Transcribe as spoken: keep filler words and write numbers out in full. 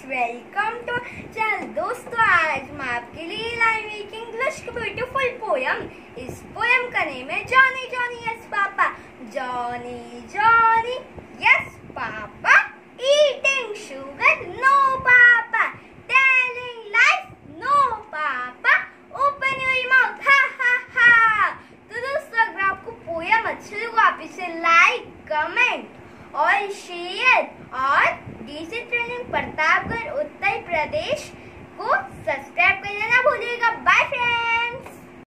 Welcome to channel. दोस्तों, आज मैं आपके लिए लाई एक इंग्लिश की ब्यूटीफुल पोयम। इस पोयम का नेम है Johnny Johnny yes papa. Johnny Johnny yes papa, eating sugar no papa, telling life no papa, open your mouth ha ha हा। तो दोस्तों, अगर आपको पोयम अच्छी लगे आप इसे लाइक, कमेंट और शेयर और डीसी ट्रेनिंग प्रतापगढ़ उत्तर प्रदेश को सब्सक्राइब कर देना भूलिएगा। Bye friends.